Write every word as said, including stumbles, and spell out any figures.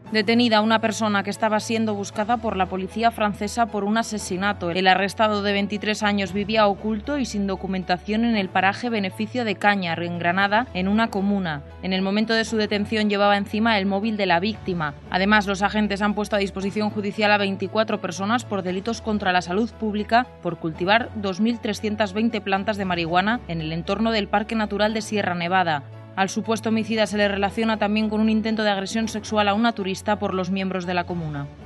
Detenida una persona que estaba siendo buscada por la policía francesa por un asesinato. El arrestado de veintitrés años vivía oculto y sin documentación en el paraje Beneficio de Cañar, en Granada, en una comuna. En el momento de su detención llevaba encima el móvil de la víctima. Además, los agentes han puesto a disposición judicial a veinticuatro personas por delitos contra la salud pública por cultivar dos mil trescientas veinte plantas de marihuana en el entorno del Parque Natural de Sierra Nevada. Al supuesto homicida se le relaciona también con un intento de agresión sexual a una turista por los miembros de la comuna.